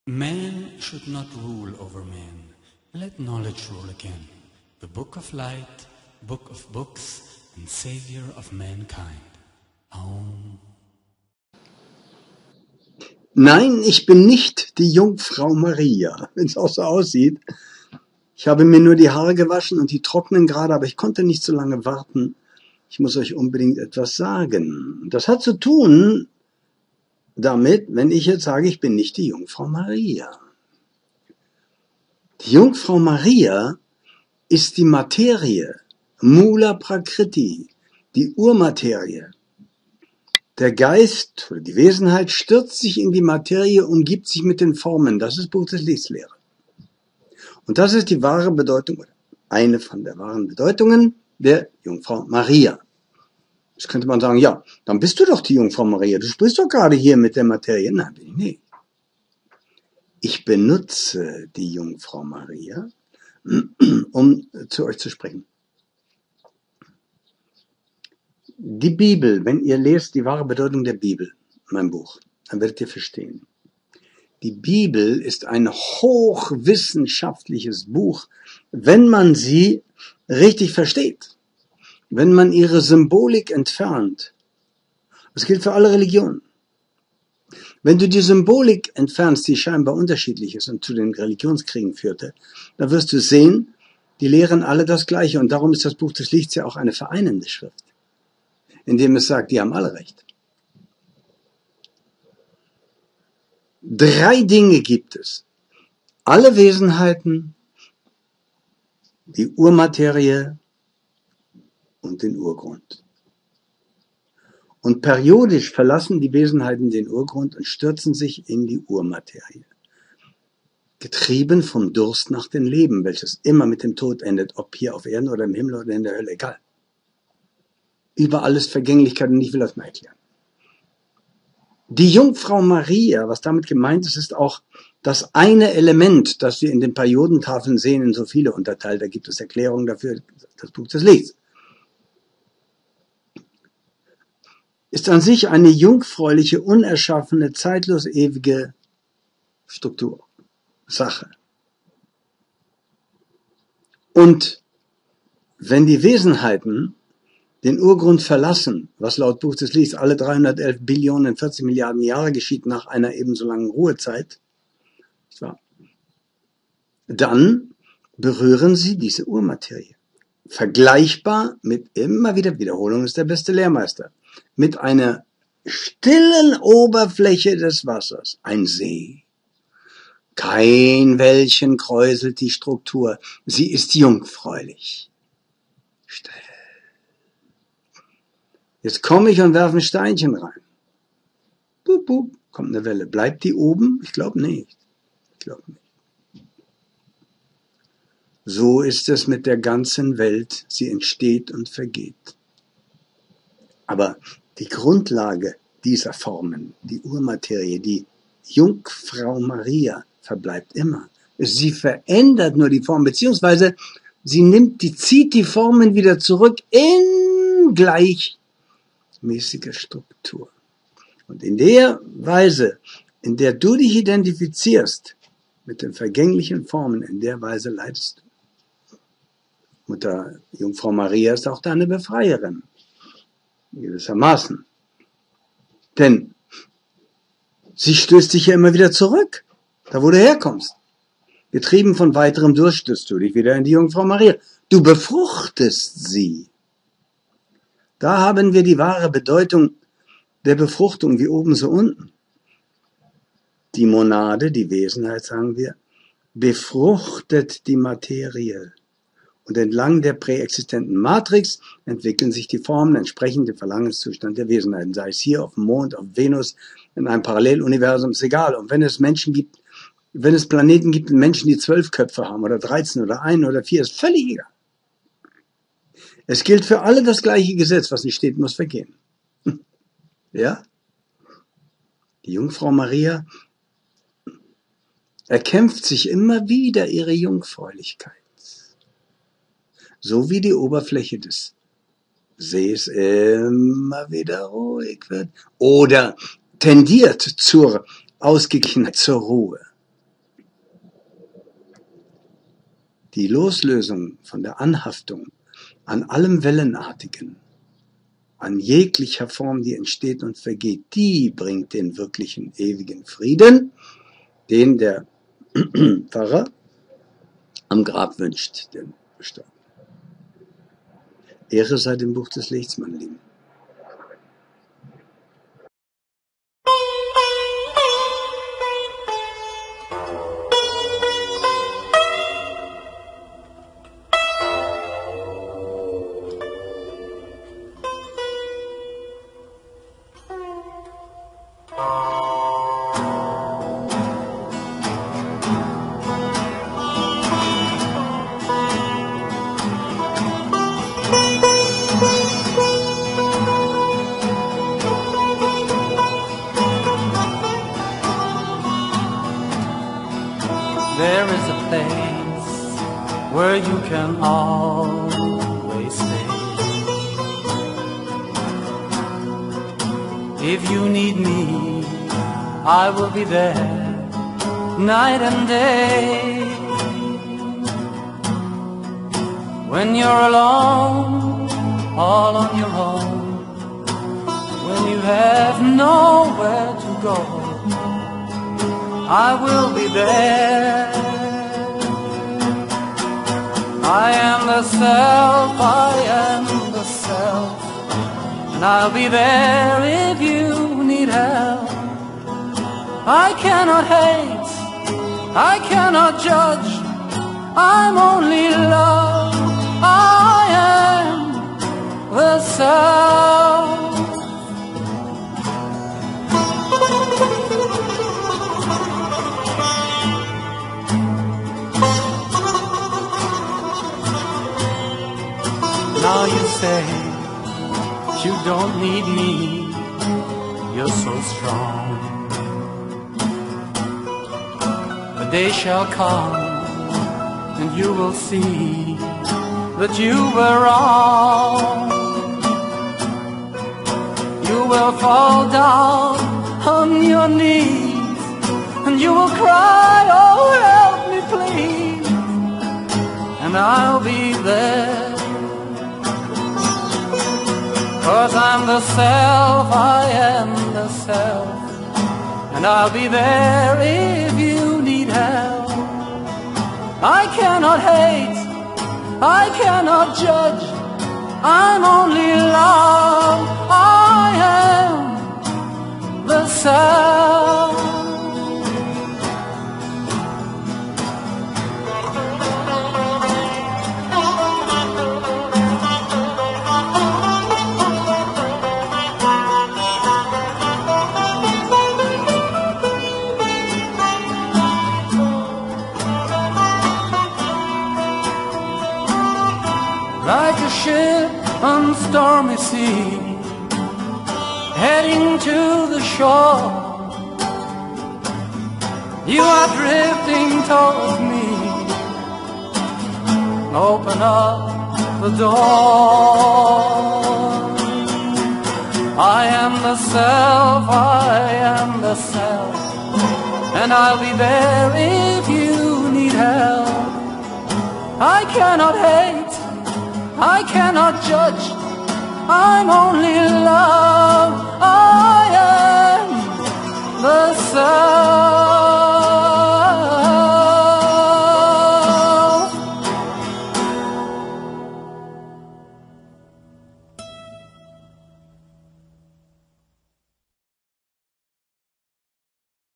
Man should not rule over man. Let knowledge rule again. The book of light, book of books, and savior of mankind. Aum. Nein, ich bin nicht die Jungfrau Maria, wenn es auch so aussieht. Ich habe mir nur die Haare gewaschen und die trocknen gerade, aber ich konnte nicht so lange warten. Ich muss euch unbedingt etwas sagen. Das hat zu tun damit, wenn ich jetzt sage, ich bin nicht die Jungfrau Maria. Die Jungfrau Maria ist die Materie, Mula Prakriti, die Urmaterie. Der Geist oder die Wesenheit stürzt sich in die Materie, umgibt sich mit den Formen. Das ist Buch des Lichts Lehre. Und das ist die wahre Bedeutung, oder eine von der wahren Bedeutungen der Jungfrau Maria. Jetzt könnte man sagen, ja, dann bist du doch die Jungfrau Maria. Du sprichst doch gerade hier mit der Materie. Nein, bin ich nicht. Ich benutze die Jungfrau Maria, um zu euch zu sprechen. Die Bibel, wenn ihr lest die wahre Bedeutung der Bibel, mein Buch, dann werdet ihr verstehen. Die Bibel ist ein hochwissenschaftliches Buch, wenn man sie richtig versteht. Wenn man ihre Symbolik entfernt. Das gilt für alle Religionen. Wenn du die Symbolik entfernst, die scheinbar unterschiedlich ist und zu den Religionskriegen führte, dann wirst du sehen, die lehren alle das Gleiche. Und darum ist das Buch des Lichts ja auch eine vereinende Schrift, indem es sagt, die haben alle recht. 3 Dinge gibt es. Alle Wesenheiten, die Urmaterie und den Urgrund. Und periodisch verlassen die Wesenheiten den Urgrund und stürzen sich in die Urmaterie. Getrieben vom Durst nach dem Leben, welches immer mit dem Tod endet, ob hier auf Erden oder im Himmel oder in der Hölle, egal. Überall ist Vergänglichkeit und ich will das mal erklären. Die Jungfrau Maria, was damit gemeint ist, ist auch das eine Element, das wir in den Periodentafeln sehen, in so viele unterteilt. Da gibt es Erklärungen dafür, das Buch des Lichts. Ist an sich eine jungfräuliche, unerschaffene, zeitlos ewige Struktur, Sache. Und wenn die Wesenheiten den Urgrund verlassen, was laut Buch des Lichts alle 311 Billionen 40 Milliarden Jahre geschieht nach einer ebenso langen Ruhezeit, dann berühren sie diese Urmaterie. Vergleichbar mit, immer wieder, Wiederholung ist der beste Lehrmeister, mit einer stillen Oberfläche des Wassers, ein See. Kein Wellchen kräuselt die Struktur, sie ist jungfräulich. Still. Jetzt komme ich und werfe ein Steinchen rein. Bup, bup, kommt eine Welle. Bleibt die oben? Ich glaube nicht. So ist es mit der ganzen Welt. Sie entsteht und vergeht. Aber die Grundlage dieser Formen, die Urmaterie, die Jungfrau Maria, verbleibt immer. Sie verändert nur die Form, beziehungsweise sie zieht die Formen wieder zurück in gleichmäßige Struktur. Und in der Weise, in der du dich identifizierst mit den vergänglichen Formen, in der Weise leidest du. Mutter Jungfrau Maria ist auch deine Befreierin. Gewissermaßen. Denn sie stößt dich ja immer wieder zurück, da wo du herkommst. Getrieben von weiterem Durst stößt du dich wieder in die Jungfrau Maria. Du befruchtest sie. Da haben wir die wahre Bedeutung der Befruchtung, wie oben so unten. Die Monade, die Wesenheit, sagen wir, befruchtet die Materie. Und entlang der präexistenten Matrix entwickeln sich die Formen entsprechend dem Verlangenszustand der Wesenheiten. Sei es hier auf dem Mond, auf Venus, in einem Paralleluniversum, ist egal. Und wenn es Planeten gibt und Menschen, die 12 Köpfe haben, oder 13 oder 1 oder 4, ist völlig egal. Es gilt für alle das gleiche Gesetz, was nicht steht, muss vergehen. Ja? Die Jungfrau Maria erkämpft sich immer wieder ihre Jungfräulichkeit. So wie die Oberfläche des Sees immer wieder ruhig wird oder tendiert zur Ausgeglichenheit, zur Ruhe. Die Loslösung von der Anhaftung an allem Wellenartigen, an jeglicher Form, die entsteht und vergeht, die bringt den wirklichen ewigen Frieden, den der Pfarrer am Grab wünscht, den Verstorbenen. Ehre sei dem Buch des Lichts, meine Lieben. There is a place where you can always stay. If you need me, I will be there night and day. When you're alone, all on your own, when you have nowhere to go, I will be there. I am the self, I am the self, and I'll be there if you need help. I cannot hate, I cannot judge, I'm only love. I am the self. Now you say you don't need me, you're so strong. A day shall come and you will see that you were wrong. You will fall down on your knees and you will cry, oh help me please, and I'll be there. 'Cause I'm the self, I am the self, and I'll be there if you need help. I cannot hate, I cannot judge, I'm only love. I am the self. Like a ship on stormy sea, heading to the shore, you are drifting towards me. Open up the door. I am the self, I am the self, and I'll be there if you need help. I cannot hate, I cannot judge, I'm only love. I am the sun.